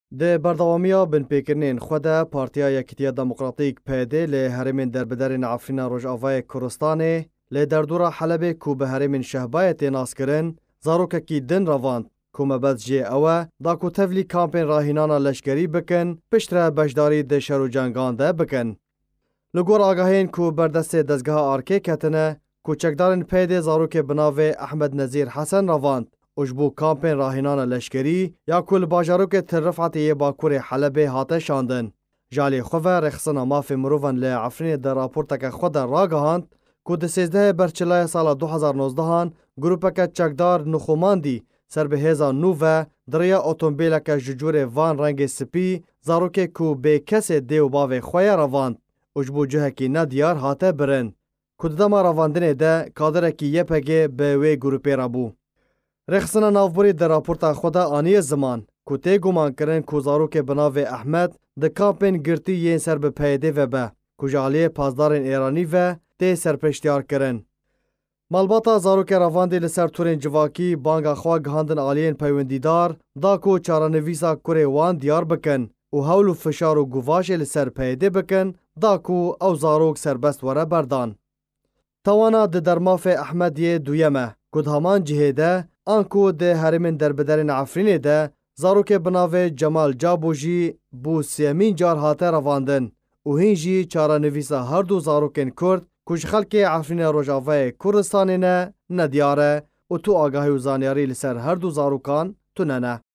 د بردوامیا بن پیکرنین خود پارتیا یکیتیا دموکراتیک پیده لی هرمین دربدرین عفرین روجاوای کردستان لی دردورا حلب کو به هرمین شهبایت ناس کرن زاروک کی دن رواند کومبت جی اوه دا کو تفلی کامپین راهینانا لشکری بکن پشتره بشداری د شرو جنگان ده بکن. لگور آگاهین کو بردست دزگاه آرکه کتنه کوچکدارن پیده زاروک بناوه احمد نظیر حسن رواند اجبو کامپین راهینان لشکری یا کل باجاروک ترفعت یه باکور حلبه هاته شاندن. جالی خواه رخصنا ماف مروفن لی عفرین در راپورتک خود راگهاند که ده 13 برچلای سال 2019 گروپک چکدار نخوماندی سر به هزا نووه دریا اوتومبیلک ججور وان رنگ سپی زاروک کو به کس دیو باوه خواه رواند. اجبو جهکی ندیار هاته برن. کددما رواندنه ده کادرکی یه پگه به وی گروپی رابو. رخصنا نافبوری در راپورتا خدا آنی زمان که تی گمان کرن که زاروک بناو احمد ده کامپین گرتی یین سر به پیده و به که جالی پازدارین ایرانی و تی سرپشتیار کرن. مالباتا زاروک رواندی لسر تورین جواکی بانگا خواه گهاندن آلین پیوندیدار دا که چارانویسا کوری وان دیار بکن و حول و فشار و گواش لسر پیده بکن دا که او زاروک سربست وره بردان. توانا ده درماف احمد یه دویمه کد همان جهده آنکو ده هرمین دربدرین عفرین ده زاروک بناوه جمال جابوجی بو سیمین جار هاته رواندن و هینجی چارانویسا هر دو زاروکین کرد کش خلک عفرین روجاوه کردستانی نه ندیاره و تو آگاهی و زانیاری لسر هر دو زاروکان تو نه.